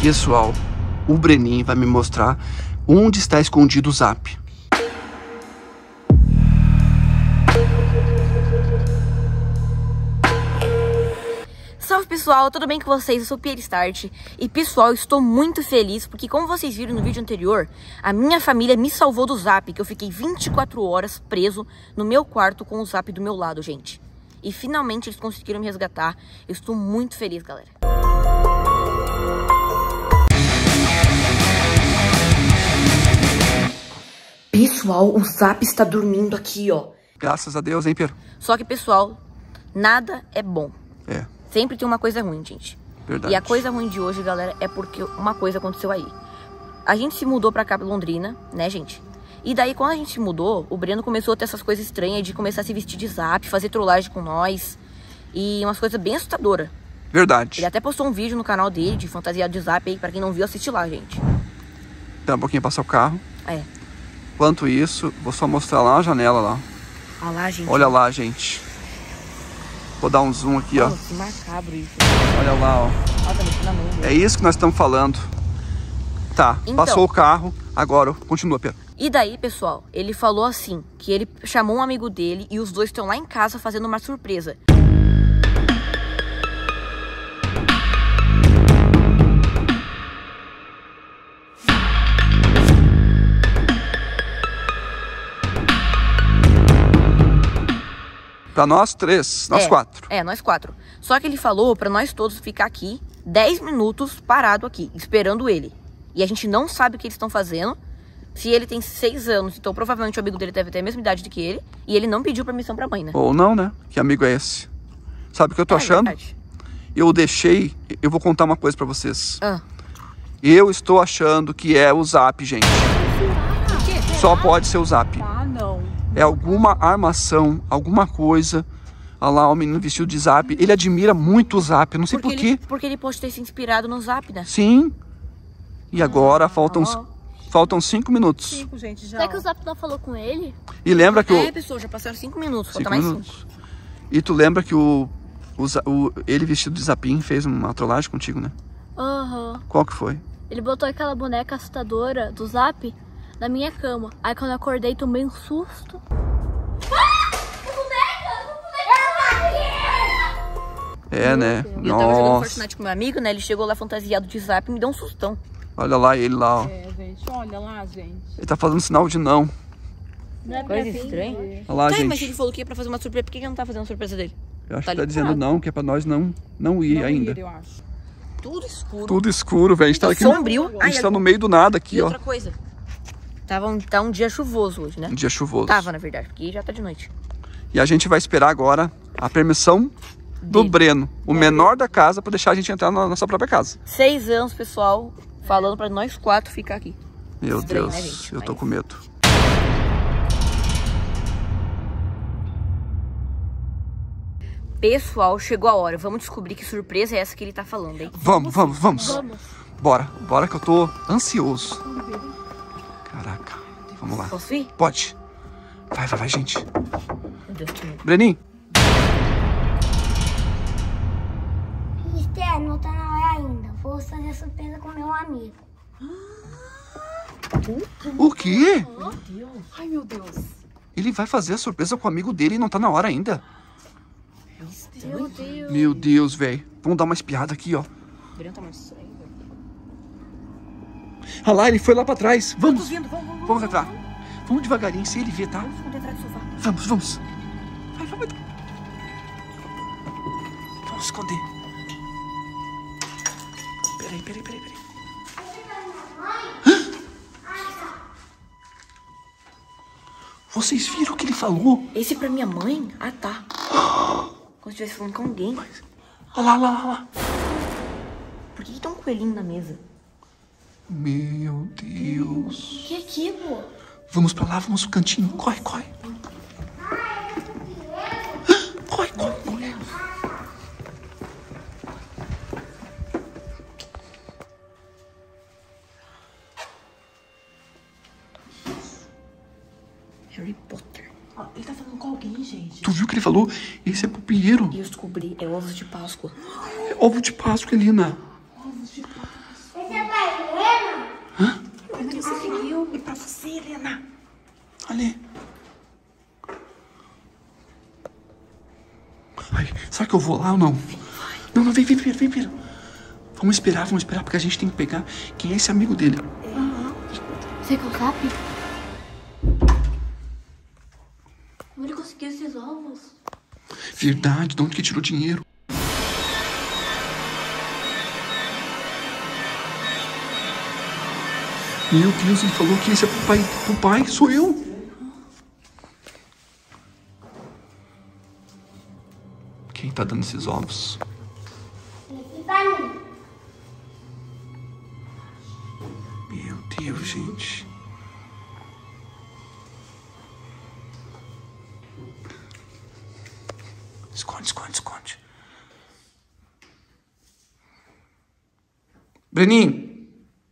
Pessoal, o Breninho vai me mostrar onde está escondido o Zap. Salve pessoal, tudo bem com vocês? Eu sou o Pierre Start e pessoal, estou muito feliz porque como vocês viram no vídeo anterior, a minha família me salvou do Zap, que eu fiquei 24 horas preso no meu quarto com o Zap do meu lado, gente. E finalmente eles conseguiram me resgatar, eu estou muito feliz, galera. Pessoal, o Zap está dormindo aqui, ó. Graças a Deus, hein, Pedro? Só que, pessoal, nada é bom. É. Sempre tem uma coisa ruim, gente. Verdade. E a coisa ruim de hoje, galera, é porque uma coisa aconteceu aí. A gente se mudou pra cá, pra Londrina, né, gente? E daí, quando a gente se mudou, o Breno começou a ter essas coisas estranhas de começar a se vestir de Zap, fazer trollagem com nós. E umas coisas bem assustadoras. Verdade. Ele até postou um vídeo no canal dele de fantasiado de Zap aí, pra quem não viu, assistir lá, gente. Dá um pouquinho passar o carro. É. Enquanto isso, vou só mostrar lá a janela lá. Olha lá, gente. Olha lá, gente. Vou dar um zoom aqui, ó. Que macabro isso. Olha lá, ó. Olha, tá mexendo na mão dele. É isso que nós estamos falando. Tá, Então. passou o carro. Agora, continua, Pedro. E daí, pessoal, ele falou assim, que ele chamou um amigo dele e os dois estão lá em casa fazendo uma surpresa. Pra nós três, nós quatro. É, nós quatro. Só que ele falou pra nós todos ficar aqui 10 minutos parado aqui, esperando ele. E a gente não sabe o que eles estão fazendo. Se ele tem 6 anos, então provavelmente o amigo dele deve ter a mesma idade do que ele. E ele não pediu permissão pra mãe, né? Ou não, né? Que amigo é esse? Sabe o que eu tô achando? Verdade. Eu deixei... Eu vou contar uma coisa pra vocês. Ah. Eu estou achando que é o Zap, gente. Por quê? Só pode ser o Zap. Ah, não. É alguma armação, alguma coisa. Olha lá, o menino vestido de Zap. Ele admira muito o Zap, eu não sei por quê. Porque ele pode ter se inspirado no Zap, né? Sim. E agora faltam 5 minutos. 5, gente, já. Será que o Zap não falou com ele? E lembra que É, pessoal, já passaram 5 minutos, falta 5 mais minutos. E tu lembra que ele vestido de Zapim fez uma trollagem contigo, né? Aham. Qual que foi? Ele botou aquela boneca assustadora do Zap na minha cama. Aí quando eu acordei, tomei um susto. É, né? E eu tava jogando Nossa. Fortnite com meu amigo, né? Ele chegou lá fantasiado de Zap e me deu um sustão. Olha lá ele lá, ó. É, gente, olha lá, gente. Ele tá fazendo sinal de não. Não é pra Coisa mim. estranha. Olha lá, Tá, gente. mas ele falou que ia pra fazer uma surpresa, por que ele não tá fazendo a surpresa dele? Eu acho tá que tá ligado. dizendo não, que é pra nós não ir Não ainda. ir, eu acho. Tudo escuro. Tudo escuro, velho. A gente tá aqui. Sombrio. A gente tá no meio do nada aqui, E ó. outra coisa. Tá um dia chuvoso hoje, né? Um dia chuvoso. Tava, na verdade, porque já tá de noite. E a gente vai esperar agora a permissão do Dele. Breno, o menor da casa, pra deixar a gente entrar na nossa própria casa. 6 anos, pessoal, falando pra nós 4 ficar aqui. Meu Estranho, Deus, né, gente? eu tô Mas- com medo. Pessoal, chegou a hora. Vamos descobrir que surpresa é essa que ele tá falando, hein? Vamos. Vamos. Bora que eu tô ansioso. Caraca, vamos lá. Posso ir? Pode. Vai, gente. Meu Deus, que medo. Breninho, Esther, não tá na hora ainda. Vou fazer surpresa com meu amigo. o quê? Ai, meu Deus. Ele vai fazer a surpresa com o amigo dele e não tá na hora ainda. Meu Deus. Meu Deus, velho. Vamos dar uma espiada aqui, ó. O Breno tá muito estranho, velho. Olha lá, ele foi lá pra trás. Tô Vamos. vindo, vamos. Vamos entrar. Vamos devagarinho, se ele ver, tá? Vamos esconder atrás do sofá. Vamos. Vai. Vamos esconder. Peraí. Vocês viram o que ele falou? Esse é pra minha mãe? Ah, tá. Como se estivesse falando com alguém. Olha lá. Por que tem um coelhinho na mesa? Meu Deus. Que aqui, pô? Vamos pra lá, vamos pro cantinho. Corre. Corre. Harry Potter. Ó, ele tá falando com alguém, gente. Tu viu o que ele falou? Esse é pro Pinheiro. E eu descobri, é ovos de Páscoa. É ovo de Páscoa, Elina. Ovos de Páscoa. Esse é Como que você conseguiu? É pra você, Helena. Ali. Ai, será que eu vou lá ou não? Não, vem, Pedro. Vamos esperar, porque a gente tem que pegar quem é esse amigo dele. Você quer o zap? Como ele conseguiu esses ovos? Verdade, de onde que tirou dinheiro? Meu Deus, ele falou que esse é pro pai, sou eu. Quem tá dando esses ovos? Esse pra mim. Meu Deus, gente. Esconde. Breninho,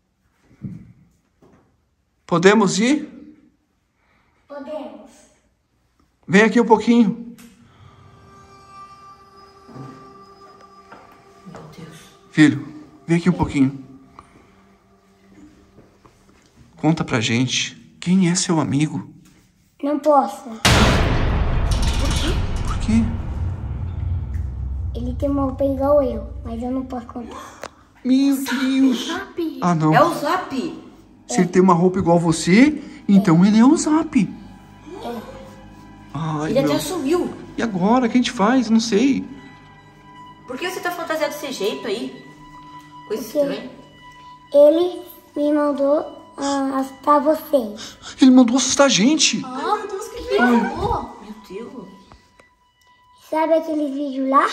podemos ir? Podemos. Vem aqui um pouquinho. Meu Deus. Filho, vem aqui um pouquinho. Conta pra gente, quem é seu amigo? Não posso. Por quê? Ele tem uma roupa igual eu, mas eu não posso contar. Meu Deus. Zap! Ah, não. É o Zap. Se ele tem uma roupa igual você, então ele é o Zap. Ai, Ele meu... até sumiu. E agora? O que a gente faz? Não sei. Por que você tá fantasiado desse jeito aí? Coisa Porque estranha. ele me mandou assustar vocês. Ele mandou assustar a gente. Meu Deus, que Meu Deus. Sabe aqueles vídeos lá?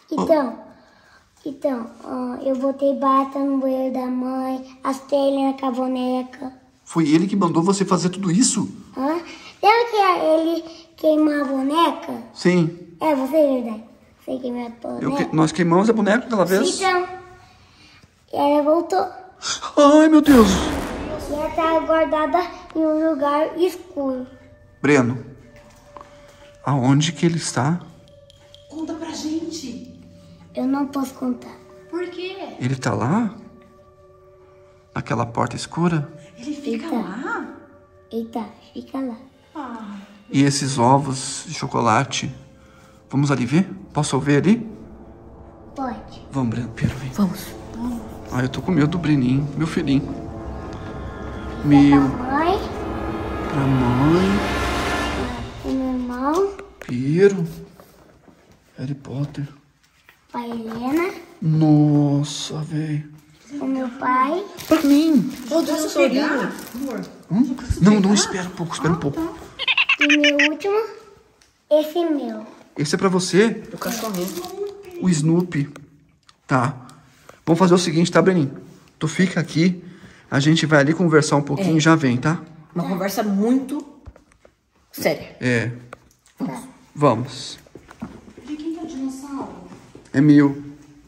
Então, eu botei bata no banheiro da mãe, assustei ele na caboneca. Foi ele que mandou você fazer tudo isso? Lembra que ele queimou a boneca? Sim. É, você é verdade. Você queimou a boneca? Nós queimamos a boneca aquela vez. Então, e ela voltou. Ai, meu Deus. E ela tá guardada em um lugar escuro. Breno, aonde que ele está? Conta pra gente. Eu não posso contar. Por quê? Ele tá lá? Naquela porta escura? Ele fica Eita. lá? Eita, fica lá. E esses ovos de chocolate? Vamos ali ver? Posso ver ali? Pode. Vamos, Breno. Pedro, vem. Vamos. Ai, eu tô com medo do Breninho, meu filhinho. Pra Meu, mãe, pra mãe, pro meu irmão, Piero, Harry Potter. pra Helena, Nossa, velho. pro meu pai. Pra mim. Ô, dinossaurinho. Amor. Não, espera um pouco, E meu último, esse meu. Esse é pra você, Do cachorrinho. o Snoopy. Tá. Vamos fazer o seguinte, tá, Breninho? Tu fica aqui, a gente vai ali conversar um pouquinho e já vem, tá? Uma conversa muito séria. É. Vamos. De quem que é o dinossauro? É meu.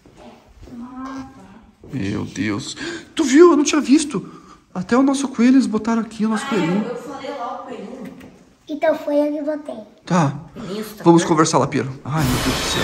Meu Deus. Tu viu? Eu não tinha visto. Até o nosso coelho eles botaram aqui, o nosso coelhinho. Eu falei lá o coelhinho. Então foi eu que botei. Tá. Isso, tá Vamos certo. conversar lá, Piero. Ai, meu Deus do céu.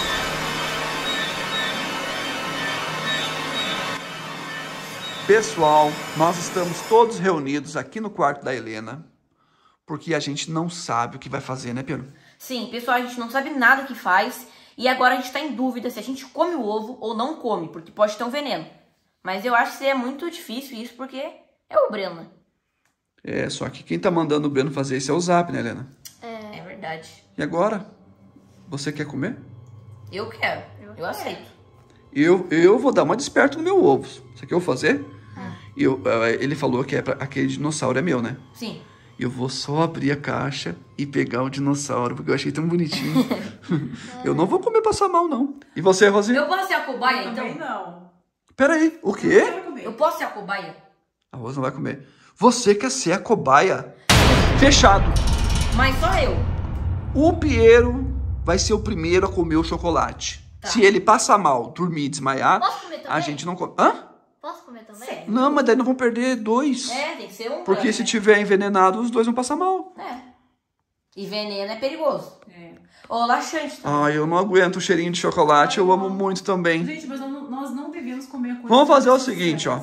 Pessoal, nós estamos todos reunidos aqui no quarto da Helena, porque a gente não sabe o que vai fazer, né, Piero? Sim, pessoal, a gente não sabe nada que faz. E agora a gente tá em dúvida se a gente come o ovo ou não come, porque pode ter um veneno. Mas eu acho que seria muito difícil isso, porque é o Breno, né? É, só que quem tá mandando o Breno fazer isso é o Zap, né, Helena? É verdade. E agora? Você quer comer? Eu quero. Eu aceito. Eu vou dar uma desperta no meu ovo. Você quer eu fazer? Ele falou que aquele dinossauro é meu, né? Sim. Eu vou só abrir a caixa e pegar o dinossauro, porque eu achei tão bonitinho. Eu não vou comer passar mal, não. E você, Rosinha? Eu posso ser a cobaia, então? Também não. Pera aí, o quê? Quero comer. Eu posso ser a cobaia? A Rosa não vai comer. Você quer ser a cobaia? Fechado. Mas só eu. O Piero vai ser o primeiro a comer o chocolate. Tá. Se ele passar mal, dormir e desmaiar, Posso comer também? a gente não come. Hã? Posso comer também? Não, mas daí não vão perder dois. É, tem que ser um. Porque pra- se tiver envenenado, os dois vão passar mal. É. E veneno é perigoso. É. Ou laxante também. Ai, eu não aguento o cheirinho de chocolate, eu amo muito também. Gente, mas nós não devemos comer a coisa. Vamos fazer o que seguinte, ó. né?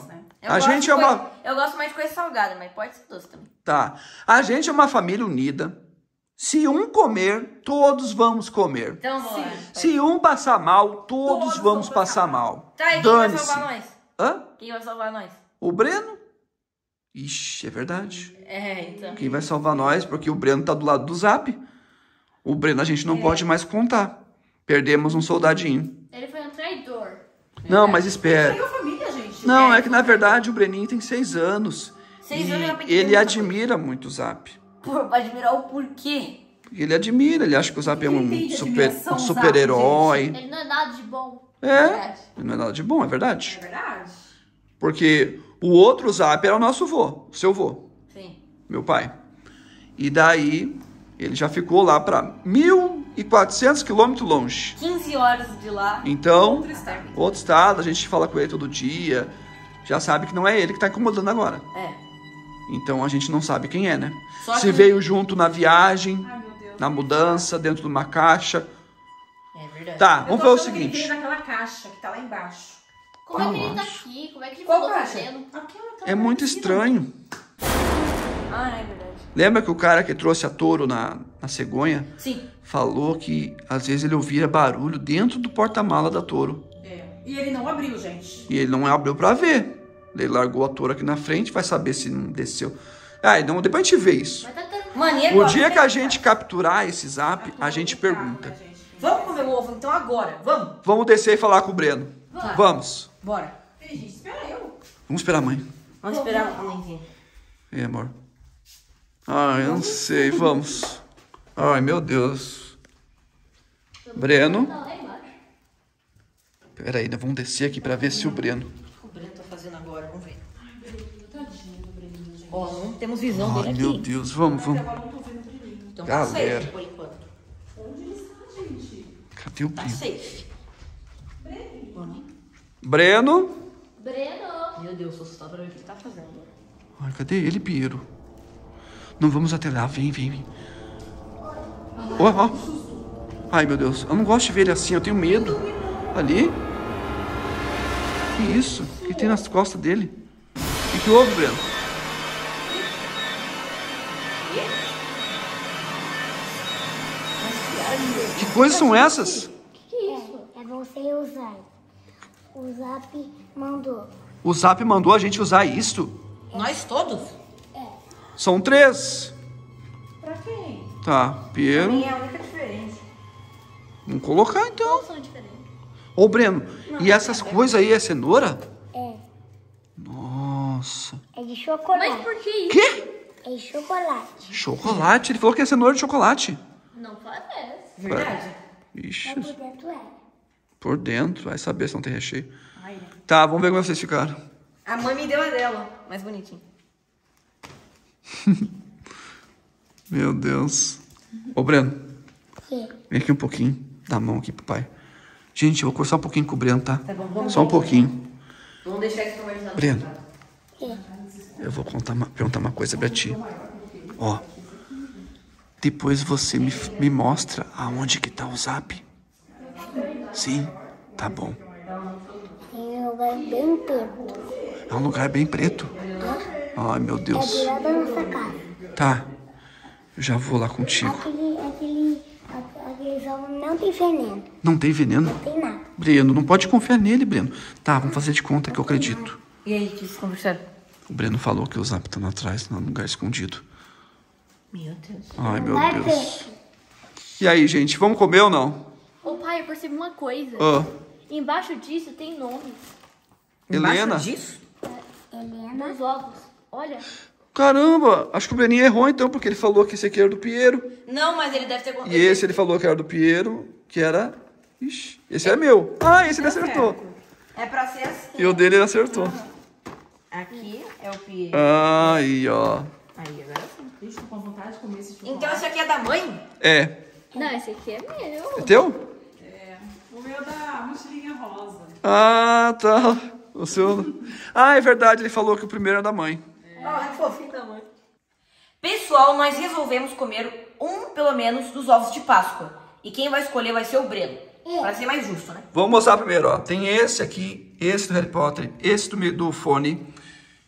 Eu gosto mais de coisa salgada, mas pode ser doce também. Tá. A gente é uma família unida. Se um comer, todos vamos comer. Então bora. Se um passar mal, todos vamos passar mal. Tá, e quem vai Dane-se. salvar nós? Hã? Quem vai salvar nós? O Breno? Ixi, é verdade. Então. Quem vai salvar nós? Porque o Breno tá do lado do Zap. O Breno a gente não pode mais contar. Perdemos um soldadinho. Ele foi um traidor. Não, mas espera. Pega a família, gente. Não, é que na verdade o Breninho tem 6 anos. 6 E anos já pediu ele muita admira muito o Zap. Pra admirar o porquê. Ele admira, ele acha que o Zap é Ele um entende admiração, super-herói. Ele não é nada de bom. É, Verdade. não é nada de bom, é verdade. É verdade? Porque o outro Zap era o nosso vô, o seu vô, Sim. meu pai. E daí ele já ficou lá para 1.400 quilômetros longe. 15 horas de lá. Então, estado. outro estado, a gente fala com ele todo dia. Já sabe que não é ele que tá incomodando agora. É. Então a gente não sabe quem é, né? Só Se que- veio junto na viagem, Ai, meu Deus. na mudança, dentro de uma caixa. É verdade. Tá, Eu vamos tô ver o achando que ele seguinte. veio naquela caixa que tá lá embaixo. Como é que ele tá acho. aqui? Como é que ele Qual falou caixa? fazendo? Aquela É muito parecida. estranho. Ah, é verdade. Lembra que o cara que trouxe a touro na cegonha Sim. falou que às vezes ele ouvia barulho dentro do porta-mala da touro. É. E ele não abriu, gente. E ele não abriu pra ver. Ele largou a touro aqui na frente, vai saber se não desceu. Ah, então depois a gente vê isso. Mas tá tendo... Mano, e O agora? dia que a gente capturar esse Zap, a gente pergunta. Vamos comer o ovo então agora. Vamos. Vamos descer e falar com o Breno. Vamos. Bora. Ei, gente, espera eu. Vamos esperar a mãe. Vamos esperar a mãe vir. É, amor. Ai, eu não sei. Vamos. Ai, meu Deus. Breno. Tá lá embaixo. Pera aí, né? Vamos descer aqui pra ver se o Breno... O Breno tá fazendo agora, vamos ver. Ó, não temos visão Ai, dele meu aqui. Deus. Vamos, vamos. Então tá Galera. safe por enquanto. Cadê o Tá Breno? safe. Breno. Breno! Meu Deus, tô assustado pra ver o que ele tá fazendo. Ai, cadê ele, Piero? Não vamos até lá. Vem, vem, vem. Ó, ó. Ai, meu Deus. Eu não gosto de ver ele assim. Eu tenho medo. Ali. Que isso? O que tem nas costas dele? O que houve, Breno? Que coisas são essas? É você usar. O Zap mandou. O Zap mandou a gente usar isso? Nós todos? São 3. Pra quem? Tá, Piero. Minha é a única diferença. Vamos colocar então. Todos são diferentes. Ô, Breno, e essas coisas aí é cenoura? É. Nossa. É de chocolate. Mas por que isso? Quê? É de chocolate. Chocolate? Ele falou que é cenoura de chocolate. Não parece. Verdade? Ixi, Mas por dentro é. por dentro. Vai saber se não tem recheio. Ai, né? Tá, vamos ver como vocês ficaram. A mãe me deu a dela, mais bonitinho. Meu Deus. Ô, Breno, Que? vem aqui um pouquinho. Dá a mão aqui pro pai. Gente, eu vou conversar um pouquinho com o Breno, tá? Tá bom, vamos. Só um pouquinho. Vamos deixar isso conversando. Breno, Que? eu vou perguntar uma coisa pra ti. Ó, depois você me mostra aonde que tá o Zap. Sim, tá bom. Tem um lugar bem preto. É um lugar bem preto. Ai, meu É do Deus. lado da nossa casa. Tá, eu já vou lá contigo. Aqueles ovos não tem veneno. Não tem veneno? Não tem nada. Breno, não pode confiar nele, Breno. Tá, vamos fazer de conta que eu acredito. E aí, o que vocês conversaram? O Breno falou que o Zap tá lá atrás, num lugar escondido. Meu Deus. Ai, meu Vai Deus. preto. E aí, gente, vamos comer ou não? Ô pai, eu percebi uma coisa. Ó, Embaixo disso tem nomes. Helena. Embaixo disso? Helena. Nos ovos. Olha. Caramba, acho que o Breninho errou então, porque ele falou que esse aqui era do Piero. Não, mas ele deve ter... E esse ele falou que era do Piero, que era... Ixi, esse é meu. Ah, esse ele acertou. É pra ser assim. E o dele ele acertou. Aqui é o Pierre. Aí, ó. Aí, agora sim. Deixa eu com vontade de comer esse chocolate. Então esse aqui é da mãe? É. Não, esse aqui é meu. É teu? É. O meu é da mochilinha rosa. Ah, tá. O seu... Ah, é verdade, ele falou que o primeiro é da mãe. Ah, é fofinho da mãe. Pessoal, nós resolvemos comer pelo menos, dos ovos de Páscoa. E quem vai escolher vai ser o Breno. Pra ser mais justo, né? Vamos mostrar primeiro, ó. Tem esse aqui, esse do Harry Potter, esse do fone.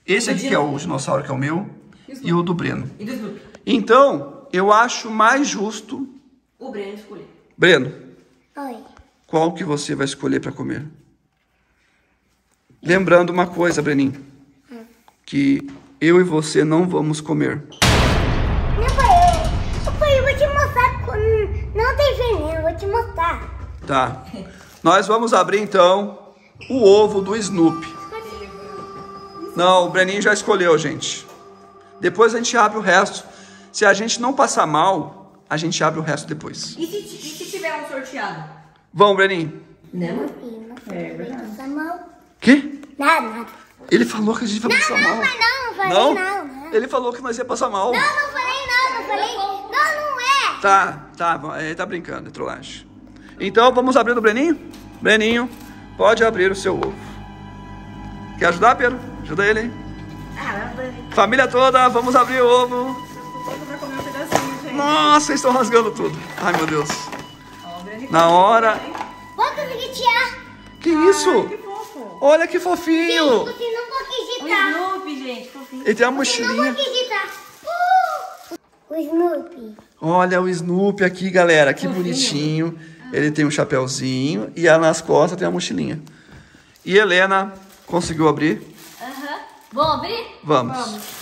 Esse aqui que é o dinossauro, que é o meu, e o do Breno. E do Snoopy. Então, eu acho mais justo... O Breno escolher. Breno, Oi. qual que você vai escolher para comer? Lembrando uma coisa, Breninho, que eu e você não vamos comer. Não, pai, eu vou te mostrar. Não tem veneno, vou te mostrar. Tá. Nós vamos abrir, então, o ovo do Snoopy. Não, o Breninho já escolheu, gente. Depois a gente abre o resto. Se a gente não passar mal, a gente abre o resto depois. E se tiver um sorteado? Vamos, Breninho. Não. É verdade. Tá mal? Quê? Nada. Ele falou que a gente vai passar mal. Não falei Não? não. Ele falou que nós ia passar mal. Não falei. Não é. Tá, ele tá brincando, é trollagem. Então, vamos abrir do Breninho? Breninho, pode abrir o seu ovo. Quer ajudar, Pedro? Ajuda ele, hein? Família toda, vamos abrir o ovo. Vai comer um pedacinho, gente. Nossa, vocês estão rasgando tudo. Ai, meu Deus. Ó, o Breno Na hora... Vou conseguir tirar. Que isso? Que fofo. Olha que fofinho. Você não pode O digitar. Snoopy, gente, fofinho. Ele tem uma Você não mochilinha. pode digitar. O Snoopy. Olha o Snoopy aqui, galera. Que bonitinho. Ele tem um chapéuzinho e nas costas tem uma mochilinha. E Helena conseguiu abrir? Vamos abrir? Vamos.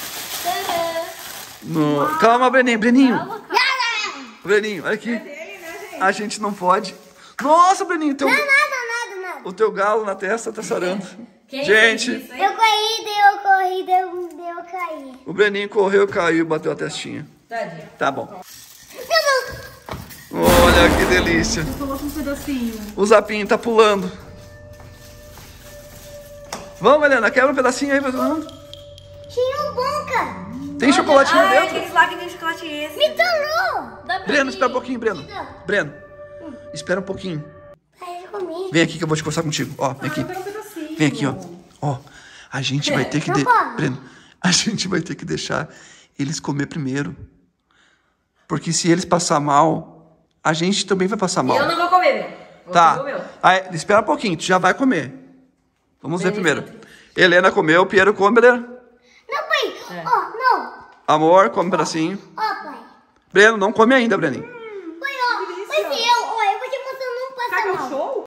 Tadã. Calma, Breninho. Calma. Breninho, olha aqui. A gente não pode. Nossa, Breninho, Nada. o teu galo na testa tá sarando. Quem Gente, fez isso, hein? Eu corri, deu cair. o Breninho correu, caiu, bateu a testinha. Tadinho. Tá bom. Olha que delícia. Coloca um pedacinho. O Zapinho tá pulando. Vamos, Helena, quebra um pedacinho aí pra todo mundo. Tinha um boca. Tem chocolatinho Ah, é dentro? aqueles lá que tem chocolate esse. Me tornou. Dá pra Breno, mim. espera um pouquinho, Breno. Breno, espera um pouquinho. Aí eu comi. Vem aqui que eu vou te conversar contigo. Ó, vem aqui. Eu quero um pedacinho. Vem aqui, ó. Ó, a gente vai ter que... Não come. Breno, a gente vai ter que deixar eles comer primeiro. Porque se eles passar mal, a gente também vai passar mal. Eu não vou comer, Breno. Vou Tá. comer o meu. Aí, espera um pouquinho, tu já vai comer. Vamos ver Beleza. primeiro. Helena comeu, Piero come, Helena. Não, pai. Ó, não. Amor, come um pedacinho. Ó, pai. Breno, não come ainda, Breninho. Pai, ó. Eu vou te mostrando um Caga passar mal. show?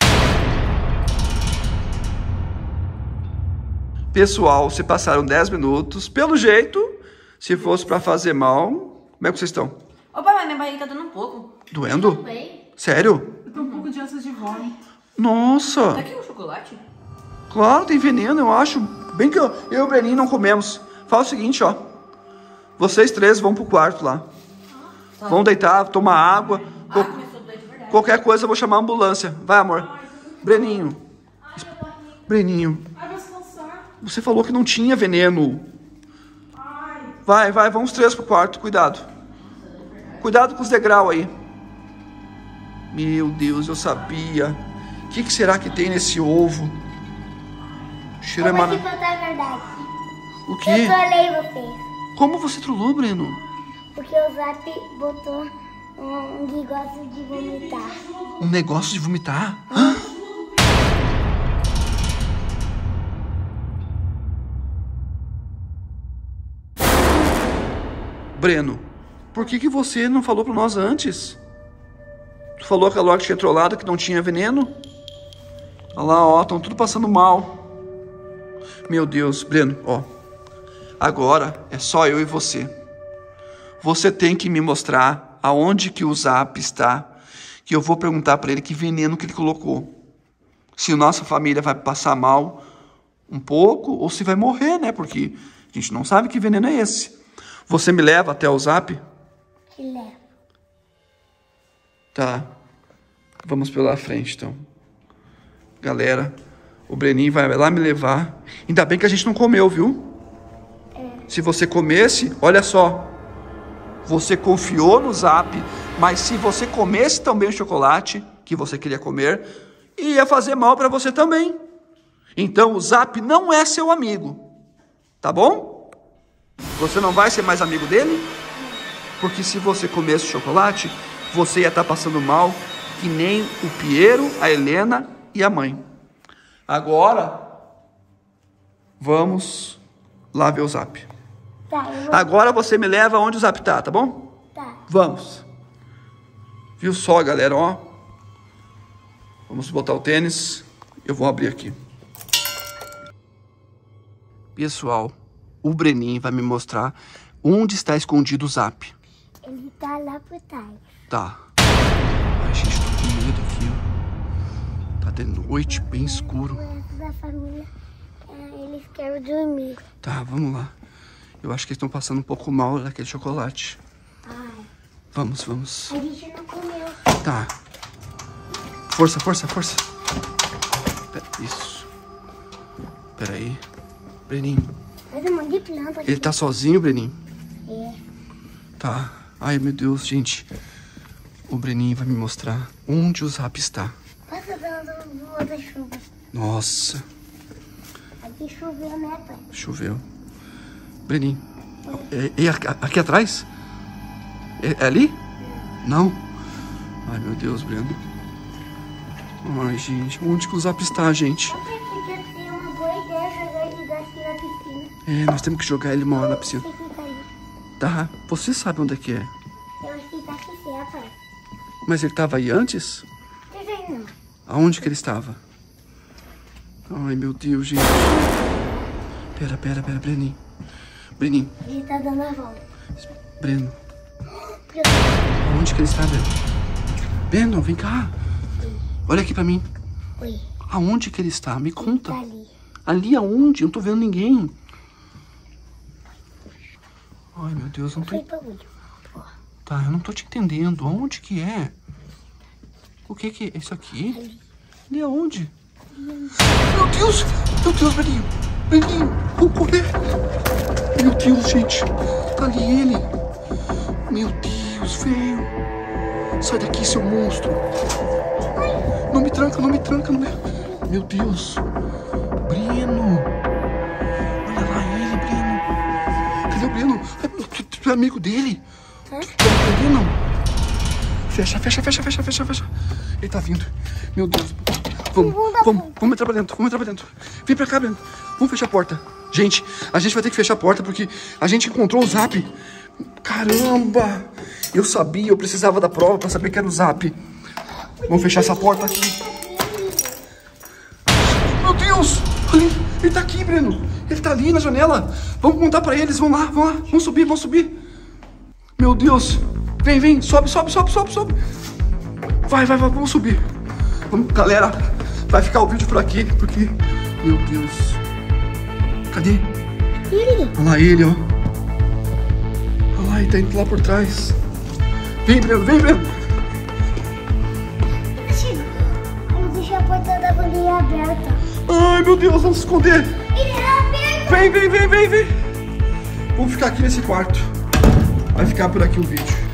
Pessoal, se passaram 10 minutos. Pelo jeito, se fosse pra fazer mal... Como é que vocês estão? Ô, pai, mas minha barriga tá dando um pouco. Doendo? Bem. Sério? Eu tô um pouco de ânsias de vômito. Nossa! Tá aqui um chocolate? Claro, tem veneno, eu acho. Bem que eu e o Breninho não comemos. Fala o seguinte, ó. Vocês três vão pro quarto lá. Vão deitar, tomar água. Começou a doer de verdade. Qualquer coisa eu vou chamar a ambulância. Vai, amor. Breninho. Breninho, Ai, vai se cansar. você falou que não tinha veneno. Ai. Vai, vamos os três pro quarto. Cuidado. Cuidado com os degraus aí. Meu Deus, eu sabia. O que será que tem nesse ovo? Cheiro é Eu vou te maravilhoso. contar a verdade. O quê? Eu trolei você. Como você trollou, Breno? Porque o Zap botou um negócio de vomitar. Um negócio de vomitar? Hã? Breno, por que você não falou pra nós antes? Tu falou aquela hora que tinha trollado, que não tinha veneno? Olha lá, ó, estão tudo passando mal. Meu Deus, Breno, ó. Agora é só eu e você. Você tem que me mostrar aonde que o Zap está, que eu vou perguntar pra ele que veneno que ele colocou. Se a nossa família vai passar mal um pouco ou se vai morrer, né? Porque a gente não sabe que veneno é esse. Você me leva até o Zap? Te levo. Tá. Vamos pela frente, então. Galera, o Breninho vai lá me levar. Ainda bem que a gente não comeu, viu? Se você comesse, olha só. Você confiou no Zap, mas se você comesse também o chocolate que você queria comer, ia fazer mal pra você também. Então o Zap não é seu amigo. Tá bom? Você não vai ser mais amigo dele? Porque se você comesse o chocolate, você ia estar passando mal, que nem o Piero, a Helena e a mãe. Agora, vamos lá ver o Zap. Tá, eu vou... Agora você me leva onde o Zap tá bom? Tá. Vamos. Viu só, galera, ó. Vamos botar o tênis. Eu vou abrir aqui. Pessoal, o Breninho vai me mostrar onde está escondido o Zap. Ele tá lá por trás. Tá. Ai, gente, tô com medo aqui, ó. Tá de noite, bem escuro. Da família, eles querem dormir. Tá, vamos lá. Eu acho que eles estão passando um pouco mal naquele chocolate. Ai, Vamos, vamos. a gente não comeu. Tá. Força, força, força. Isso. Pera aí. Breninho. Faz um monte de planta aqui. Ele tá sozinho, Breninho? É. Tá. Ai, meu Deus, gente. O Breninho vai me mostrar onde o Zap está. Passa dando outra chuva. Nossa. Aqui choveu, né, pai? Choveu. Breninho. É aqui atrás? É ali? Não. Ai, meu Deus, Breno. Ai, gente. Onde que o Zap está, gente? Eu podia ter uma boa ideia jogar ele daqui na piscina. É, nós temos que jogar ele uma hora na piscina. Você fica ali. Tá. Você sabe onde é que é. Eu acho que tá aqui, pai. Mas ele tava aí antes? Não sei não. Aonde que ele estava? Ai, meu Deus, gente. Pera, Breninho. Breninho, Ele tá dando a volta. Breno. Aonde que ele está, Breno? Breno, vem cá. Olha aqui pra mim. Oi, Aonde que ele está? Me conta. tá ali. Ali aonde? Eu não tô vendo ninguém. Ai, meu Deus, eu não Foi tô... pra onde? Tá, eu não tô te entendendo. Aonde que é? O que que é isso aqui? Ali aonde? Meu Deus, Breninho. Breninho, vamos correr. Meu Deus, gente. Tá ali ele. Meu Deus, velho. Sai daqui, seu monstro. Não me tranca, não me tranca. Meu Deus. Breno. Olha lá ele, Breno. Cadê o Breno? Tu é amigo dele? Hã? Tu quer me prender, não? Fecha. Ele tá vindo. Meu Deus. Vamos entrar pra dentro. Vem pra cá, Breno. Vamos fechar a porta. Gente, a gente vai ter que fechar a porta porque a gente encontrou o Zap. Caramba! Eu sabia, eu precisava da prova pra saber que era o Zap. Vamos fechar essa porta aqui. Meu Deus! Ali, ele tá aqui, Breno. Ele tá ali na janela. Vamos contar pra eles. Vamos lá. Vamos subir. Meu Deus. Vem. Sobe. Vai. Vamos subir. Vamos, galera. Vai ficar o vídeo por aqui, porque... Meu Deus. Cadê? Olha lá ele, ó. Olha lá, ele tá indo lá por trás. Vem, Breno. Eu deixei a porta da bandeira aberta. Ai, meu Deus, vamos se esconder. Ele é aberto. Vem. Vamos ficar aqui nesse quarto. Vai ficar por aqui o vídeo.